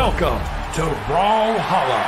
Welcome to Brawlhalla.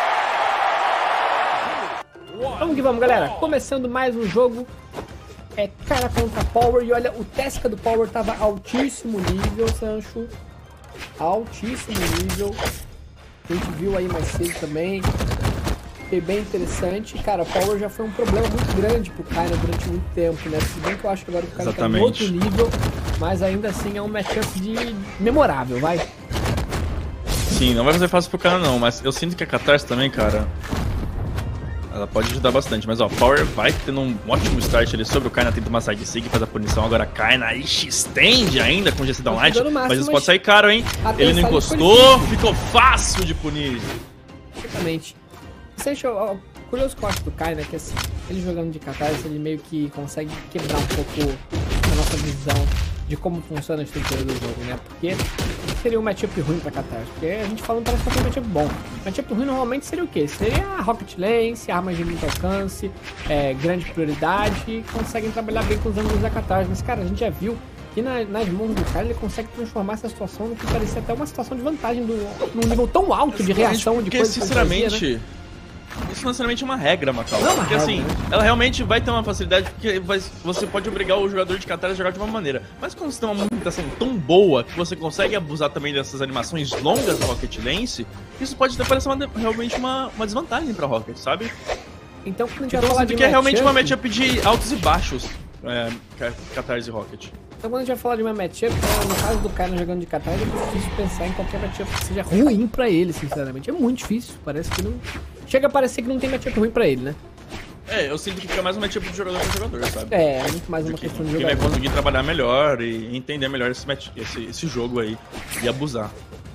Vamos que vamos, galera. Começando mais um jogo. É cara contra Power. E olha, o Tesca do Power tava altíssimo nível, Sancho. Altíssimo nível. A gente viu aí mais cedo também. Foi bem interessante. Cara, o Power já foi um problema muito grande pro Kaina durante muito tempo, né? Se bem que eu acho que agora o Kaina tá em outro nível. Mas ainda assim é um matchup memorável, vai. Sim, não vai fazer fácil pro Kaina não, mas eu sinto que a Catarse também, cara, ela pode ajudar bastante. Mas ó, Power vai tendo um ótimo start ali sobre o Kaina, tenta uma side sig, faz a punição. Agora Kaina, ixi, estende ainda com o GC Downlight, mas isso pode sair caro, hein? Ele não encostou, ficou fácil de punir. Exatamente. Sancho, o curioso que eu acho do Kaina é que assim, ele jogando de Catarse, ele meio que consegue quebrar um pouco a nossa visão de como funciona a estrutura do jogo, né? Porque seria um matchup ruim pra Catarse, porque a gente falando parece que é um matchup bom. Matchup ruim normalmente seria o quê? Seria Rocket Lance, armas de muito alcance, grande prioridade, e conseguem trabalhar bem com os ângulos da Catarse. Mas cara, a gente já viu que nas mãos do cara ele consegue transformar essa situação no que parecia até uma situação de vantagem num nível tão alto de reação de coisas. Porque sinceramente, né? Isso não é necessariamente uma regra, Macau. Porque assim, ela realmente vai ter uma facilidade, porque você pode obrigar o jogador de Catarse a jogar de uma maneira. Mas quando você tem uma movimentação tão boa que você consegue abusar também dessas animações longas da Rocket Lance, isso pode até parecer realmente uma desvantagem pra Rocket, sabe? Então quando a gente vai falar de é realmente uma matchup de altos e baixos, Catarse e Rocket. Então quando a gente vai falar de uma matchup, no caso do Kaina jogando de Catarse, é difícil pensar em qualquer matchup que seja ruim pra ele, sinceramente. É muito difícil, parece que não... Chega a parecer que não tem matchup ruim pra ele, né? Eu sinto que fica mais um matchup de jogador pra jogador, sabe? É muito mais uma questão de jogador. Quem vai conseguir trabalhar melhor e entender melhor esse jogo aí e abusar.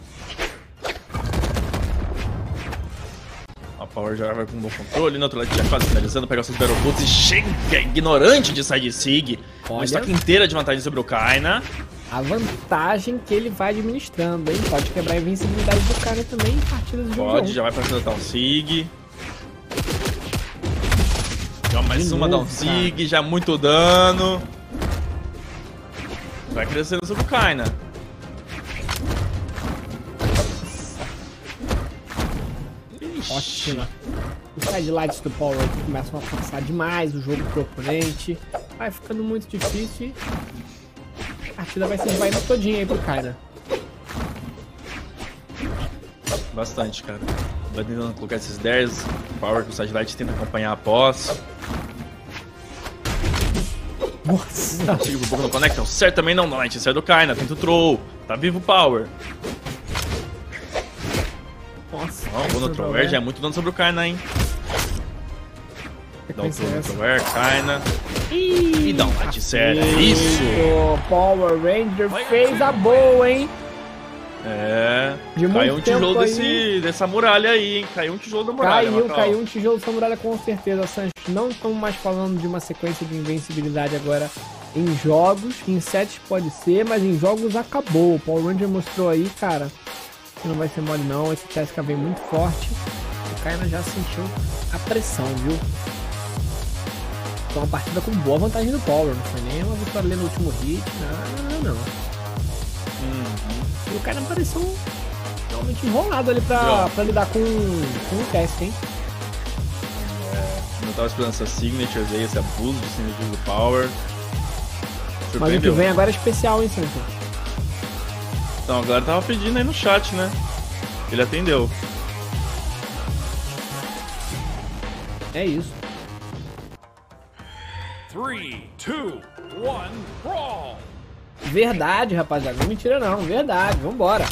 A Power já vai com um bom controle, no outro lado já quase finalizando, pega os seus Battle Boots e chega ignorante de side sig. Uma estaca inteira de vantagem sobre o Kaina. A vantagem que ele vai administrando, hein? Pode quebrar a invencibilidade do cara também em partidas de jogo. Pode, já vai pra cima da Down Sig. Já mais uma Down Sig, já muito dano. Vai crescendo sobre o Kaina. Ótimo. Os sidelights do Power aqui começam a forçar demais o jogo pro oponente. Vai ficando muito difícil. A partida vai se esvaindo todinha aí pro Kaina. Bastante, cara. Vai tentando colocar esses dares. Power com o sidelight tenta acompanhar após. Nossa! Chega por pouco no conecta. Certo também não, Light. Sai do Kaina. Tenta o throw. Tá vivo o Power. Nossa! Ó, o Throw já é muito dano sobre o Kaina, hein? Dá um Throw, Kaina. E dá um Light sério. Isso! O Power Ranger fez a boa, hein? Caiu um tijolo dessa muralha aí, hein? Caiu um tijolo da muralha. Caiu um tijolo dessa muralha com certeza, Sancho. Não estamos mais falando de uma sequência de invencibilidade agora em jogos. Em sets pode ser, mas em jogos acabou. O Power Ranger mostrou aí, cara, que não vai ser mole não. Esse Tesca vem muito forte. O Kaina já sentiu a pressão, viu? Foi uma partida com boa vantagem do Power. Não foi nem uma vitória ali no último hit. Não. E o cara pareceu realmente enrolado ali pra lidar com o teste, hein? Não tava esperando essas signatures aí, esse abuso de signatures do Power. Mas o que vem agora é especial, hein, Sancho? Então, a galera tava pedindo aí no chat, né? Ele atendeu. É isso. 3, 2, 1, brawl! Verdade, rapaziada. Não é mentira não, verdade. Vambora.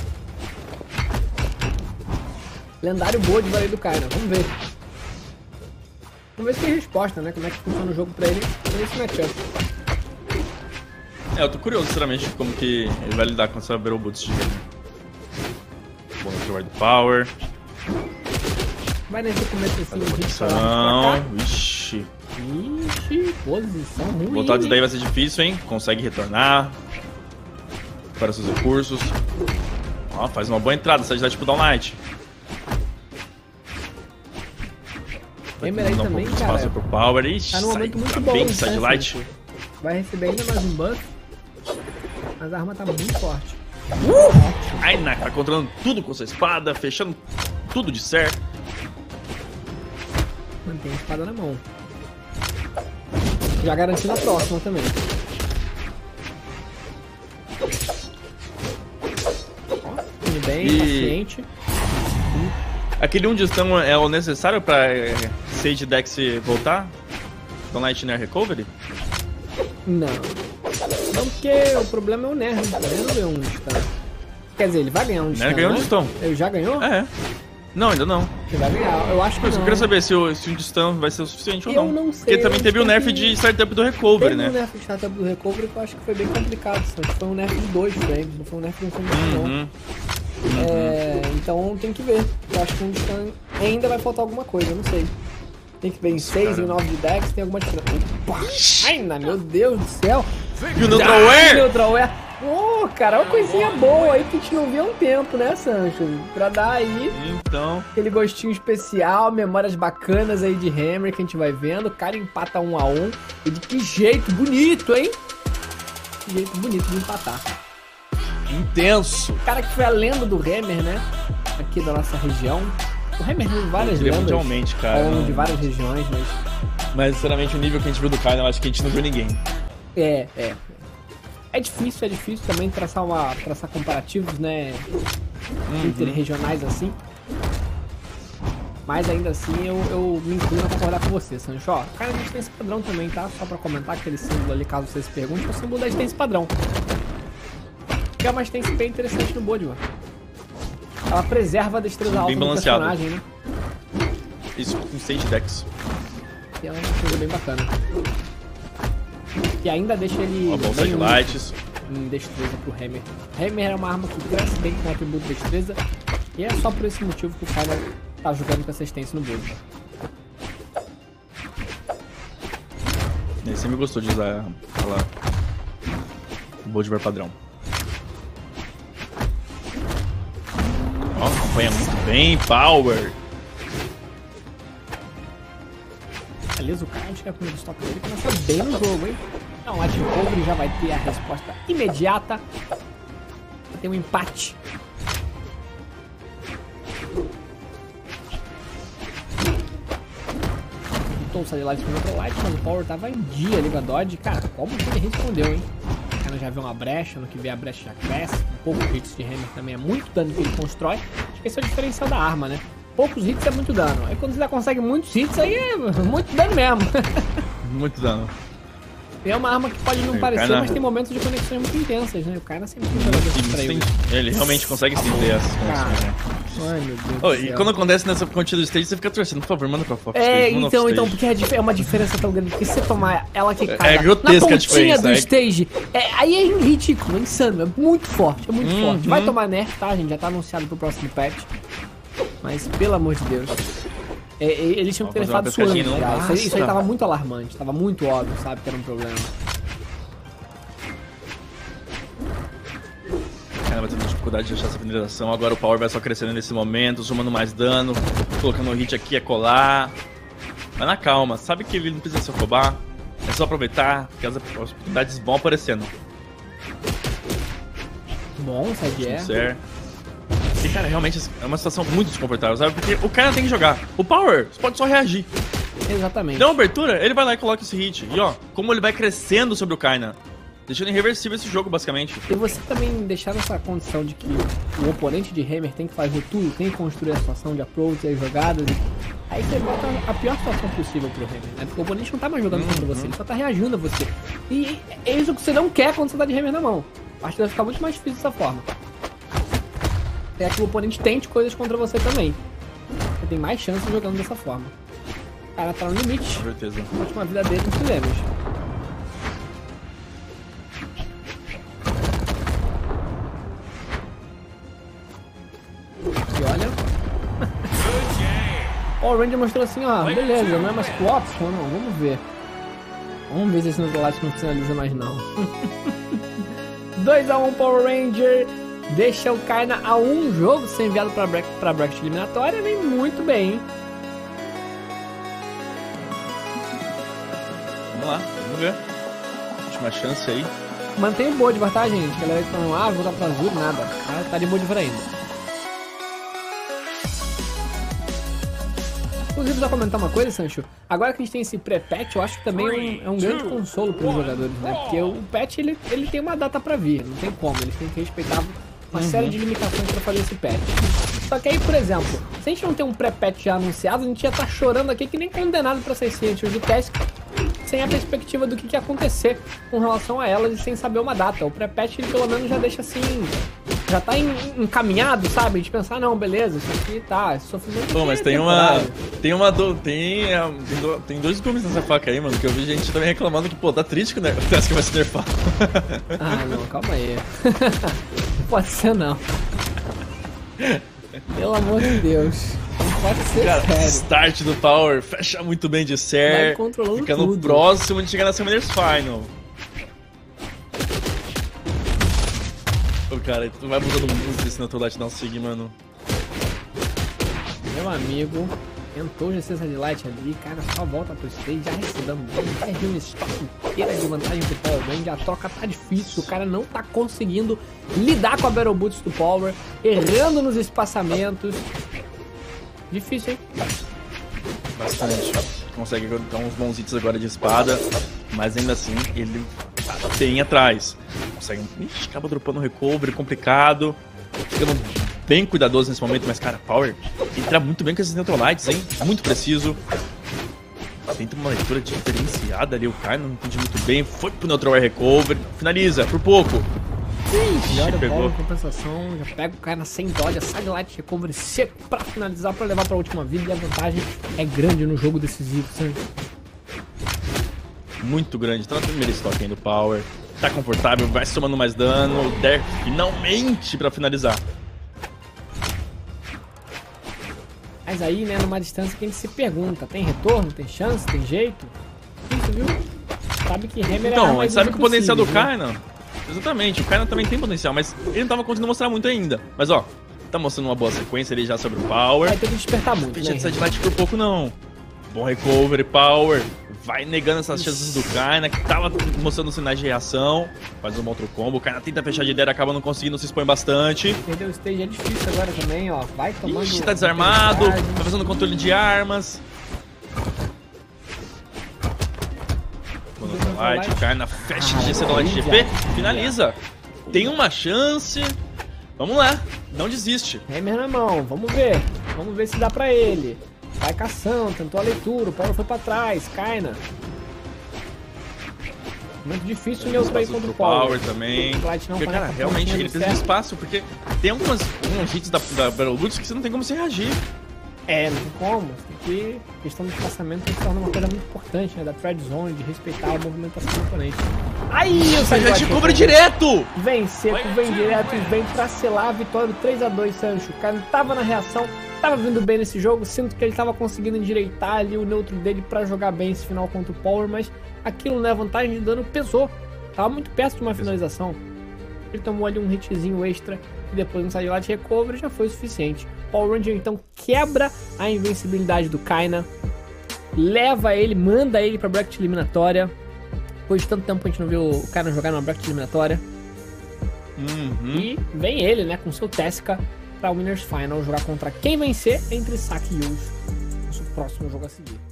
Lendário boa de valer do Kaina. Vamos ver. Vamos ver se tem resposta, né? Como é que funciona o jogo pra ele nesse matchup. Eu tô curioso, sinceramente, como que ele vai lidar com essa Battle Boots de bom no do Power. Vai nesse começo assim, posição. Ixi, posição ruim. Voltar disso daí vai ser difícil, hein? Consegue retornar para seus recursos. Ó, faz uma boa entrada, essa tipo Downlight. Emer aí também, um cara. Espaço pro Power. Ixi, tá num momento muito bom. Bem Sidelight. Vai receber ainda mais um buff. Mas a arma tá muito forte. Kaina tá controlando tudo com sua espada, fechando tudo de certo. Mantém a espada na mão. Já garantindo a próxima também. Ó, indo bem, paciente. Aquele 1 de stun é o necessário pra Sage Dex voltar? Com Nightmare Recovery? Não. Não, porque o problema é o Nerd. Ele não ganhou um de stun. Quer dizer, ele vai ganhar um de stun. Nerd ganhou um de stun. Ele já ganhou? É. Não, ainda não. Ele vai ganhar. Eu acho que Mas não. eu queria saber se o de stun vai ser o suficiente ou não. Eu não sei. Porque também teve o nerf de startup do Recovery, Teve né? um nerf de startup do Recovery que eu acho que foi bem complicado. Foi um nerf de 2 frames, não foi um nerf de 1 frame não. Então tem que ver. Eu acho que um de stun ainda vai faltar alguma coisa, eu não sei. Tem que ver em 6 e 9 de Dex, tem alguma diferença. Opa! Ai, meu Deus do céu! E o Neutralware? Neutralware! Ô, cara, uma coisinha boa aí que a gente não via há um tempo, né, Sancho? Pra dar aí Então... aquele gostinho especial, memórias bacanas aí de Hammer que a gente vai vendo. O cara empata 1 a 1. E de que jeito bonito, hein? Que jeito bonito de empatar. Intenso! O cara que foi a lenda do Hammer, né? Aqui da nossa região. O Hammer tem várias lendas Mundialmente, cara. ao longo de várias regiões, Mas, sinceramente, o nível que a gente viu do Kaina, eu acho que a gente não viu ninguém. É difícil também traçar comparativos, né? Interregionais assim. Mas ainda assim eu me inclino a concordar com você, Sancho. Ó, cara, a gente tem esse padrão também, tá? Só pra comentar aquele símbolo ali, caso você se pergunte, é o símbolo da gente tem esse padrão. Que é uma stance bem interessante no board, mano. Ela preserva a destreza alta do personagem, né? Isso com Sage Dex. E ela é uma coisa bem bacana. E ainda deixa ele Uma bolsa bem de lights. em destreza pro Hammer. Hammer é uma arma que cresce bem com o atributo de destreza. E é só por esse motivo que o Kaina tá jogando com assistência no board. Ele sempre gostou de usar o Boldvar padrão. Ó, acompanha muito bem, Power. Beleza, o cara acho que é o primeiro stop dele começa bem no jogo, hein? Então, o Light Recovery já vai ter a resposta imediata. Tem um empate. Então, o Sadelight foi pro Light, mas o Power tava em dia ali com a Dodge. Cara, como que ele respondeu, hein? O cara já vê uma brecha, no que vê a brecha já cresce. Um pouco de hits de Hammer também é muito dano que ele constrói. Acho que esse é o diferencial da arma, né? Poucos hits é muito dano. Aí quando você já consegue muitos hits, aí é muito dano mesmo. Muito dano. É uma arma que pode não parecer, mas tem momentos de conexões muito intensas, né? O cara sempre Ele realmente consegue estender essas conexões, né? Ai, meu Deus do Oh, céu. e quando acontece nessa contida do stage, você fica torcendo, por favor, manda pra Fox. Então, porque é uma diferença tão grande. Porque se você tomar ela que cai grotesca na a pontinha diferença, do né? stage, aí é ridículo, é insano, é muito forte, forte. Vai tomar nerf, tá, gente? Já tá anunciado pro próximo patch. Mas, pelo amor de Deus. Eles tinham que ter levado suando. Isso aí tava muito alarmante, tava muito óbvio, sabe, que era um problema. Cara, vai ter dificuldade de achar essa finalização. Agora o Power vai só crescendo nesse momento, somando mais dano, colocando o hit aqui a colar. Mas na calma, sabe que ele não precisa se afobar. É só aproveitar, que as oportunidades vão aparecendo. Bom, Sincero. E cara, realmente é uma situação muito desconfortável, sabe? Porque o cara tem que jogar. O Power, você pode só reagir. Exatamente. Deu uma abertura, ele vai lá e coloca esse hit. E ó, como ele vai crescendo sobre o Kaina. Deixando irreversível esse jogo, basicamente. E você também deixar nessa condição de que o oponente de Hammer tem que fazer tudo, tem que construir a situação de approach, as jogadas. Aí você bota a pior situação possível pro Hammer, né? Porque o oponente não tá mais jogando contra você, ele só tá reagindo a você. E é isso que você não quer quando você tá de Hammer na mão. Acho que vai ficar muito mais difícil dessa forma. É que o oponente tente coisas contra você também. Você tem mais chance jogando dessa forma. O cara tá no limite. Com certeza. A última vida dele não fizemos. E olha. Ó, o Ranger mostrou assim, ó, beleza, não é mais co-option, não, vamos ver. Vamos ver se esse Neutralite não finaliza mais não. 2 a 1 Power Ranger. Deixa o Kaina a um jogo ser enviado pra bracket eliminatória, vem muito bem, hein? Vamos lá, vamos ver. Última chance aí. mantém o Bolívar, tá, gente? A galera que falando, ah, vou dar pra azul, nada. Tá de Bolívar ainda. Inclusive, só comentar uma coisa, Sancho. Agora que a gente tem esse pré-patch, eu acho que também é um grande consolo para os jogadores, né? Porque o patch, ele tem uma data pra vir, não tem como. Eles têm que respeitar uma série de limitações pra fazer esse patch. Só que aí, por exemplo, se a gente não tem um pré-patch já anunciado, a gente já tá chorando aqui que nem condenado pra ser cientes do teste, sem a perspectiva do que ia acontecer com relação a elas e sem saber uma data. O pré-patch, ele pelo menos já deixa assim... Já tá encaminhado, sabe? De pensar, não, beleza, isso aqui tá, esse sofrimento. Pô, mas tem dois gumes nessa faca aí, mano, que eu vi gente também reclamando que, pô, tá triste que o Teska vai se nerfar. Ah, não, calma aí. Não pode ser, não. Pelo amor de Deus. Não pode ser, cara, sério. Start do Power, fecha muito bem de ser, fica no tudo. próximo de chegar na Summoners Final. Cara, tu vai mudando muito esse Neutral Light Sig, mano. Meu amigo, tentou o GC Satellite ali, cara, só volta pro stage, já recebendo bem, perde uma estoque inteira de vantagem pro Power Band, a troca tá difícil, o cara não tá conseguindo lidar com a Battle Boots do Power, errando nos espaçamentos. Difícil, hein? Bastante. Consegue dar uns bons hits agora de espada, mas ainda assim ele tá bem atrás. Consegue. Ixi, acaba dropando um recovery complicado. Ficando bem cuidadoso nesse momento, mas cara, Power entra muito bem com esses Neutral Lights, hein? Muito preciso. Tenta uma leitura diferenciada ali, o Kai não entendi muito bem. Foi pro Neutral Air Recovery. Finaliza, por pouco. Melhor o Power, compensação, já pega o cara sem dodge, Satellite Recovery seco pra finalizar, pra levar pra última vida, e a vantagem é grande no jogo decisivo, sabe? Muito grande, tá no primeiro estoque ainda do Power. Tá confortável, vai somando mais dano. O Derek finalmente pra finalizar. Mas aí, né, numa distância que a gente se pergunta, tem retorno, tem chance, tem jeito? Isso, viu? Sabe que Hammer então, é a a mais gente sabe que o potencial do né? Kaina... Exatamente, o Kaina também tem potencial, mas ele não tava conseguindo mostrar muito ainda. Mas ó, tá mostrando uma boa sequência ali já sobre o Power. Vai ter que despertar muito, Fecha né? de Satellite por pouco não. Bom recovery, Power. Vai negando essas chances do Kaina, que tava mostrando sinais de reação. Faz um outro combo, o Kaina tenta fechar de ideia, acaba não conseguindo, se expõe bastante. Perdeu o stage, é difícil agora também, ó. Vai tomando... Ixi, tá desarmado, tá fazendo controle de armas. Light, o Kaina fecha de GC do Light GP, finaliza. Tem uma chance. Vamos lá, não desiste. Hammer na mão, vamos ver se dá pra ele. Vai caçando, tentou a leitura, o Power foi pra trás, Kaina. Muito difícil o neutral aí contra o Power também. Light não porque, cara, realmente ele precisa de espaço, porque tem uns hits da Battle Boots que você não tem como se reagir. É, não tem como. Porque a questão do espaçamento se torna uma coisa muito importante, né? Da trade zone, de respeitar a movimentação do oponente. Aí, o Satellite Recovery direto! Vem seco, vem direto e vem pra selar a vitória 3-2, Sancho. O cara tava na reação, tava vindo bem nesse jogo. Sinto que ele tava conseguindo endireitar ali o neutro dele pra jogar bem esse final contra o Power, mas aquilo, né? A vantagem de dano pesou. Tava muito perto de uma finalização. Ele tomou ali um hitzinho extra e depois um Satellite Recovery já foi o suficiente. Power Ranger então quebra a invencibilidade do Kaina, leva ele, manda ele pra bracket eliminatória. Depois de tanto tempo que a gente não viu o Kaina jogar numa bracket eliminatória. E vem ele, né, com seu Teska pra Winners Final jogar contra quem vencer entre Saki e Yuji. Nosso próximo jogo a seguir.